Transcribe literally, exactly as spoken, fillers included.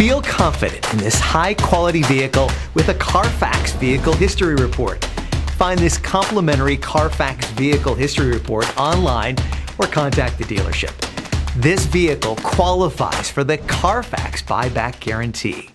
Feel confident in this high-quality vehicle with a CARFAX Vehicle History Report. Find this complimentary CARFAX Vehicle History Report online or contact the dealership. This vehicle qualifies for the CARFAX Buyback Guarantee.